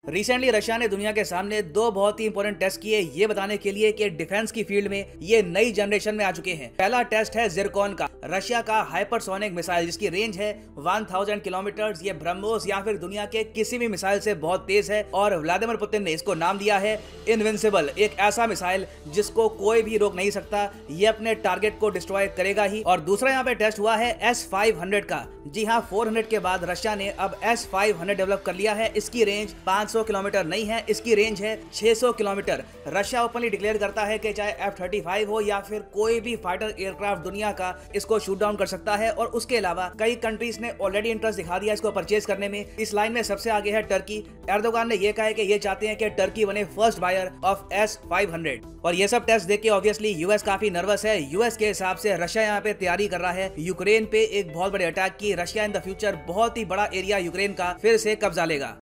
Recently Russia ने दुनिया के सामने दो बहुत ही इंपॉर्टेंट टेस्ट किए ये बताने के लिए कि डिफेंस की फील्ड में ये नई जनरेशन में आ चुके हैं। पहला टेस्ट है जिरकॉन का, रशिया का हाइपरसोनिक मिसाइल जिसकी रेंज है 1000 किलोमीटर। ये ब्रह्मोस या फिर दुनिया के किसी भी मिसाइल से बहुत तेज है और व्लादिमीर पुतिन ने इसको नाम दिया है इनविंसिबल, एक ऐसा मिसाइल जिसको कोई भी रोक नहीं सकता। ये अपने टारगेट को डिस्ट्रॉय करेगा ही। और दूसरा यहाँ पे टेस्ट हुआ है S-500 का। जी हाँ, 400 के बाद रशिया ने अब S-500 डेवलप कर लिया है। इसकी रेंज 500 किलोमीटर नहीं है, इसकी रेंज है 600 किलोमीटर। रशिया ओपनली डिक्लेयर करता है कि चाहे F-35 हो या फिर कोई भी फाइटर एयरक्राफ्ट दुनिया का इसको शूट डाउन कर सकता है। और उसके अलावा कई कंट्रीज ने ऑलरेडी इंटरेस्ट दिखा दिया इसको परचेज करने में। इस लाइन में सबसे आगे है टर्की। एर्दोगान ने यह कहा है कि ये चाहते हैं कि टर्की बने फर्स्ट बायर ऑफ S-500। और ये सब टेस्ट देख के ऑब्वियसली यूएस काफी नर्वस है। यूएस के हिसाब से रशिया यहाँ पे तैयारी कर रहा है यूक्रेन पे एक बहुत बड़े अटैक की। रशिया इन द फ्यूचर बहुत ही बड़ा एरिया यूक्रेन का फिर से कब्जा लेगा।